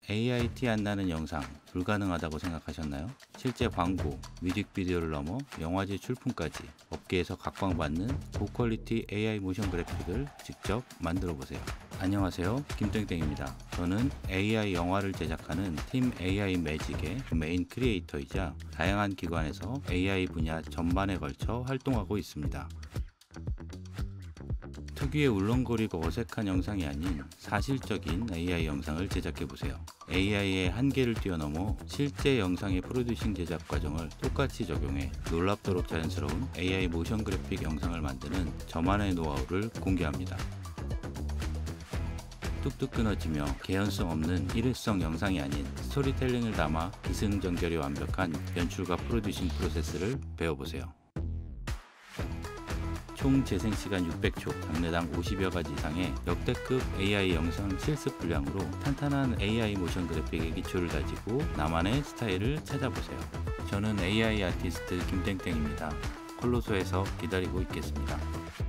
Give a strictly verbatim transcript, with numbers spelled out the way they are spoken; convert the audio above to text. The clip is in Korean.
에이아이 티 안 나는 영상 불가능하다고 생각하셨나요? 실제 광고, 뮤직비디오를 넘어 영화제 출품까지 업계에서 각광받는 고퀄리티 에이아이 모션 그래픽을 직접 만들어 보세요. 안녕하세요, 김땡땡입니다. 저는 에이아이 영화를 제작하는 팀 에이아이 매직의 메인 크리에이터이자 다양한 기관에서 에이아이 분야 전반에 걸쳐 활동하고 있습니다. 특유의 울렁거리고 어색한 영상이 아닌 사실적인 에이아이 영상을 제작해보세요. 에이아이의 한계를 뛰어넘어 실제 영상의 프로듀싱 제작 과정을 똑같이 적용해 놀랍도록 자연스러운 에이아이 모션 그래픽 영상을 만드는 저만의 노하우를 공개합니다. 뚝뚝 끊어지며 개연성 없는 일회성 영상이 아닌 스토리텔링을 담아 기승전결이 완벽한 연출과 프로듀싱 프로세스를 배워보세요. 총 재생시간 육백 초, 장르당 오십여 가지 이상의 역대급 에이아이 영상 실습 분량으로 탄탄한 에이아이 모션 그래픽의 기초를 다지고 나만의 스타일을 찾아보세요. 저는 에이아이 아티스트 김땡땡입니다. 콜로소에서 기다리고 있겠습니다.